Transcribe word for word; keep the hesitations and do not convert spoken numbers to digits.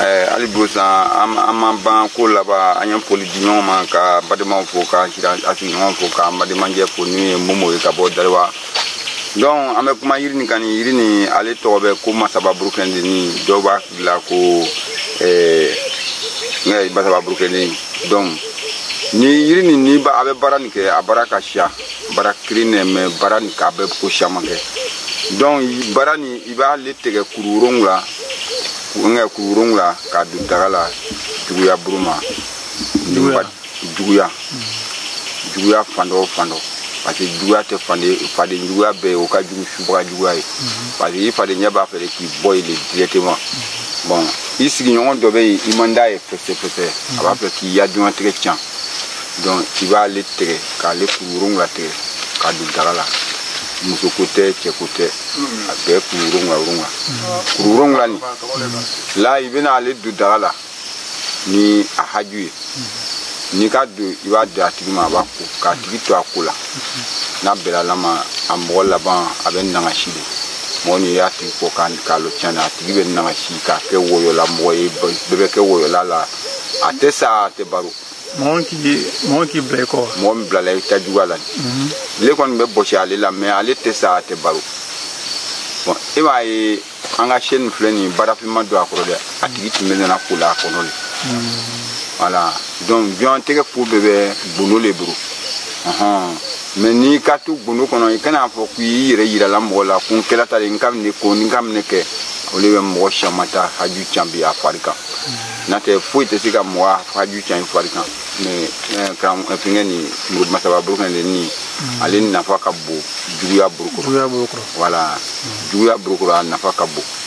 eh ali bosa am am ban ko laba anyan poli di nyoma man ka badema fo ka kira asi nyoma fo ka badema je ko ni momo ka bo dalwa donc ame kuma yiri ni kan yiri ni ale to be ko masaba Brooklyn ni doba la ko eh ngai basaba Brooklyn donc ni yiri ni ni ba abe barani ke abaraka sha barakrine me barani ka be ko shamange donc barani iba le tege kururongla nga kururongla ka du dagala juguya bruma juguya juguya juguya fando fando parce que juguya te fande fade juguya be o ka jugu subra juguya parce que fade nyaba fere ki boy le directement bon ici nyon do be imanda e fese fese aba pe ki ya du entre tian donc tu vas aller tege ka le kururongla te ka du dagala muso côté che côté abe kururongla urungla kururongla ni la ibena ale du dagala ni ahaju ni ka du iba da tigima ba ko ka tigito akula na bela lama ambo laban abe nanga shide moni ya ti ko kan ka lo chana tigibe nanga shi ka ke woyo la moye bebe ke woyo la la atesa te baro mon qui mon qui bleko mon blala ta juwala le kon be boshi ale la mais ale tesa te baro bon e ba e anga chaîne fleni barafi ma do akoro de atigi me na kula kono le voilà donc bien te ko bebe bunu le bro aha mais ni katu bunu kono kana fo ku yire yira la mo la kun kela tare ngam ne ko ngam ne ke ole be mo shamata haju chambi afrika na te fo te siga mo haju chambi afrika mais kam pingeni mo masaba Brooklyn ni ale na fa ka bo juya burukuro juya burukuro voilà juya burukuro na fa ka bo